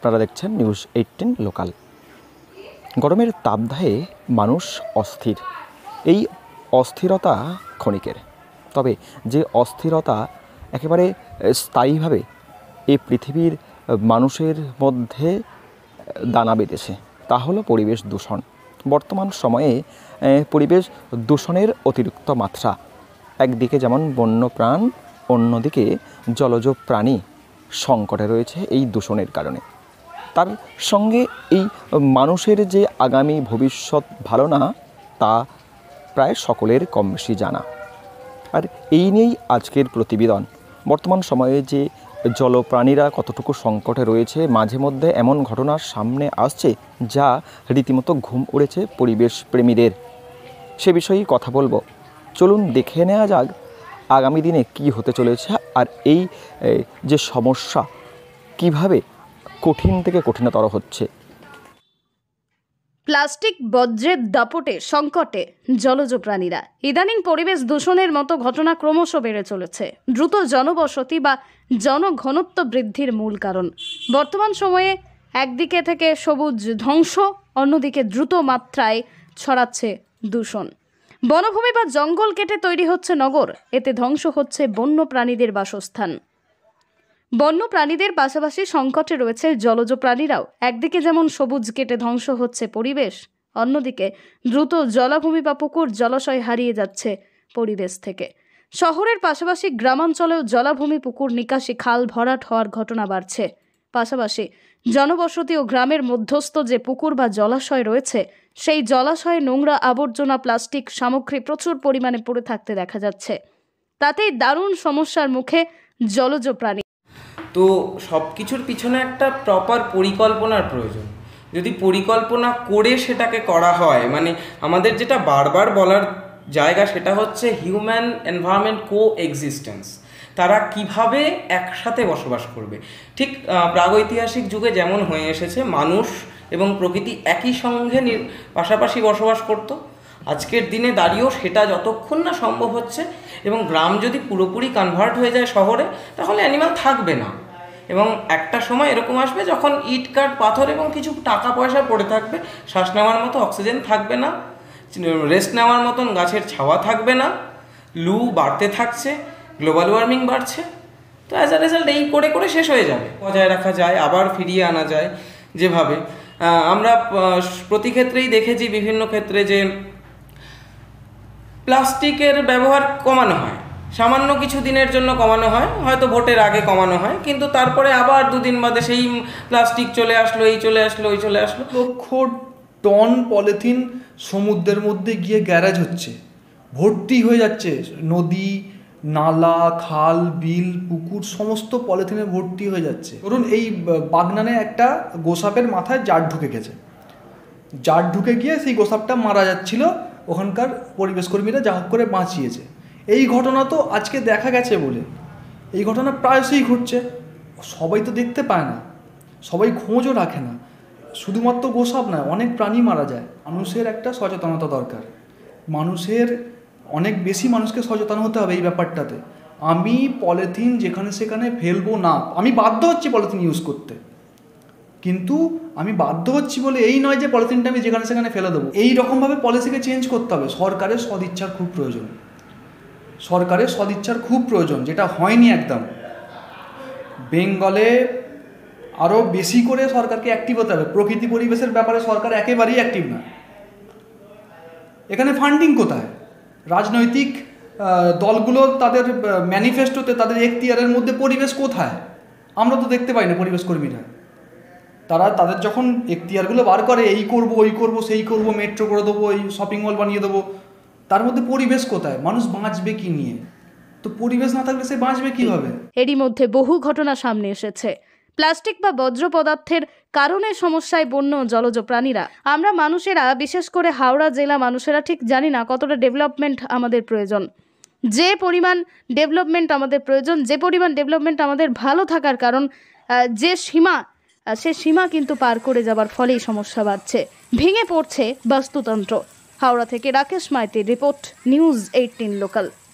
আপনারা দেখছেন news 18 local. গরমের তাপদাহে মানুষ অস্থির। এই অস্থিরতা ক্ষণিকের, তবে যে অস্থিরতা একেবারে স্থায়ীভাবে এই পৃথিবীর মানুষের মধ্যে দানা বেঁধেছে তা হলো পরিবেশ দূষণ। বর্তমান সময়ে পরিবেশ দূষণের অতিরিক্ত মাত্রা, একদিকে যেমন বন্যপ্রাণ, অন্যদিকে জলজ প্রাণী সংকটে রয়েছে এই দূষণের কারণে। তার সঙ্গে এই মানুষের যে আগামী ভবিষ্যৎ ভালো না, তা প্রায় সকলের কম বেশি জানা। আর এই নিয়েই আজকের প্রতিবেদন। বর্তমান সময়ে যে জলপ্রাণীরা কতটুকু সংকটে রয়েছে, মাঝে মধ্যে এমন ঘটনা সামনে আসছে যা রীতিমতো ঘুম উড়েছে পরিবেশ প্রেমীদের। সে বিষয়েই কথা বলবো। চলুন দেখে নেওয়া যাক আগামী দিনে কি হতে চলেছে, আর এই যে সমস্যা কিভাবে কঠিন থেকে কঠিনতর হচ্ছে। প্লাস্টিক বর্জ্যের দাপটে সংকটে জলজ প্রাণীরা। ইদানিং পরিবেশ দূষণের মতো ঘটনা ক্রমশ বেড়ে চলেছে। দ্রুত জনবসতি বা জনঘনত্ব বৃদ্ধির মূল কারণ। বর্তমান সময়ে একদিকে থেকে সবুজ ধ্বংস, অন্যদিকে দ্রুত মাত্রায় ছড়াচ্ছে দূষণ। বনভূমি বা জঙ্গল কেটে তৈরি হচ্ছে নগর, এতে ধ্বংস হচ্ছে বন্য প্রাণীদের বাসস্থান। বন্য প্রাণীদের পাশাপাশি সংকটে রয়েছে জলজ প্রাণীরাও। একদিকে যেমন সবুজ কেটে ধ্বংস হচ্ছে পরিবেশ, অন্যদিকে দ্রুত জলাভূমি বা পুকুর জলাশয় হারিয়ে যাচ্ছে পরিবেশ থেকে। শহরের পাশাপাশি গ্রামাঞ্চলেও জলাভূমি, পুকুর, নিকাশি খাল ভরাট হওয়ার ঘটনা বাড়ছে। পাশাপাশি জনবসতি ও গ্রামের মধ্যস্থ যে পুকুর বা জলাশয় রয়েছে, সেই জলাশয়ে নোংরা আবর্জনা, প্লাস্টিক সামগ্রী প্রচুর পরিমাণে পড়ে থাকতে দেখা যাচ্ছে। তাতেই দারুণ সমস্যার মুখে জলজ প্রাণী। তো সব কিছুর পিছনে একটা প্রপার পরিকল্পনার প্রয়োজন। যদি পরিকল্পনা করে সেটাকে করা হয়, মানে আমাদের যেটা বারবার বলার জায়গা সেটা হচ্ছে হিউম্যান এনভায়রনমেন্ট কো এক্সিস্টেন্স। তারা কিভাবে একসাথে বসবাস করবে। ঠিক প্রাগৈতিহাসিক যুগে যেমন হয়ে এসেছে, মানুষ এবং প্রকৃতি একই সঙ্গে পাশাপাশি বসবাস করত। আজকের দিনে দাঁড়িয়েও সেটা যতক্ষণ না সম্ভব হচ্ছে, এবং গ্রাম যদি পুরোপুরি কনভার্ট হয়ে যায় শহরে, তাহলে অ্যানিমাল থাকবে না। এবং একটা সময় এরকম আসবে যখন ইট, কাঠ, পাথর এবং কিছু টাকা পয়সা পড়ে থাকবে, শ্বাস নেওয়ার মতো অক্সিজেন থাকবে না, রেস্ট নেওয়ার মতন গাছের ছাওয়া থাকবে না, লু বাড়তে থাকছে, গ্লোবাল ওয়ার্মিং বাড়ছে। তো অ্যাজ আ রেজাল্ট এই করে করে শেষ হয়ে যাবে। বজায় রাখা যায়, আবার ফিরিয়ে আনা যায় যেভাবে আমরা প্রতি ক্ষেত্রেই দেখেছি, বিভিন্ন ক্ষেত্রে যে প্লাস্টিকের ব্যবহার কমানো হয়, সামান্য কিছু দিনের জন্য কমানো হয়, হয়তো ভোটের আগে কমানো হয়, কিন্তু তারপরে আবার দুদিন বাদে সেই প্লাস্টিক চলে আসলো, এই চলে আসলো, ওই চলে আসলো। লক্ষ টন পলিথিন সমুদ্রের মধ্যে গিয়ে গ্যারেজ হচ্ছে, ভর্তি হয়ে যাচ্ছে। নদী, নালা, খাল, বিল, পুকুর সমস্ত পলিথিনে ভর্তি হয়ে যাচ্ছে। ধরুন এই বাগনানে একটা গোসাপের মাথায় জার ঢুকে গেছে, জার ঢুকে গিয়ে সেই গোসাপটা মারা যাচ্ছিল, ওখানকার পরিবেশ কর্মীরা যা হোক করে বাঁচিয়েছে। এই ঘটনা তো আজকে দেখা গেছে বলে, এই ঘটনা প্রায়শই ঘটছে। সবাই তো দেখতে পায় না, সবাই খোঁজও রাখে না। শুধুমাত্র গোসাপ নয়, অনেক প্রাণী মারা যায়। মানুষের একটা সচেতনতা দরকার। মানুষের অনেক বেশি মানুষকে সচেতন হতে হবে এই ব্যাপারটাতে। আমি পলিথিন যেখানে সেখানে ফেলবো না। আমি বাধ্য হচ্ছি পলিথিন ইউজ করতে, কিন্তু আমি বাধ্য হচ্ছি বলে এই নয় যে পলিথিনটা আমি যেখানে সেখানে ফেলে দেবো। এই রকমভাবে পলিসিকে চেঞ্জ করতে হবে। সরকারের সদিচ্ছার খুব প্রয়োজন, সরকারের সদিচ্ছার খুব প্রয়োজন, যেটা হয়নি একদম। বেঙ্গলে আরও বেশি করে সরকারকে অ্যাক্টিভ হতে হবে। প্রকৃতি পরিবেশের ব্যাপারে সরকার একেবারেই অ্যাক্টিভ না। এখানে ফান্ডিং কোথায়? রাজনৈতিক দলগুলো তাদের ম্যানিফেস্টোতে, তাদের এখতিয়ারের মধ্যে পরিবেশ কোথায়? আমরা তো দেখতে পাই না। পরিবেশ কর্মীরা তারা তাদের যখন এখতিয়ারগুলো বার করে, এই করব, ওই করব, সেই করব, মেট্রো করে দেবো, এই শপিং মল বানিয়ে দেবো, তার মধ্যে পরিবেশ কোথায়? মানুষ বাঁচবে কি নিয়ে? তো পরিবেশ না থাকলে সে বাঁচবে কীভাবে? এরই মধ্যে বহু ঘটনা সামনে এসেছে। প্লাস্টিক বা বর্জ্য পদার্থের কারণে সমস্যায় বন্য জলজ প্রাণীরা। আমরা মানুষেরা, বিশেষ করে হাওড়া জেলা মানুষেরা ঠিক জানি না কতটা ডেভেলপমেন্ট আমাদের প্রয়োজন। যে পরিমাণ ডেভেলপমেন্ট আমাদের প্রয়োজন, যে পরিমাণ ডেভেলপমেন্ট আমাদের ভালো থাকার কারণ, যে সীমা, সে সীমা কিন্তু পার করে যাবার ফলেই সমস্যা বাড়ছে, ভেঙে পড়ছে বাস্তুতন্ত্র। হাওড়া থেকে রাকেশ মাইতির রিপোর্ট, নিউজ 18 লোকাল।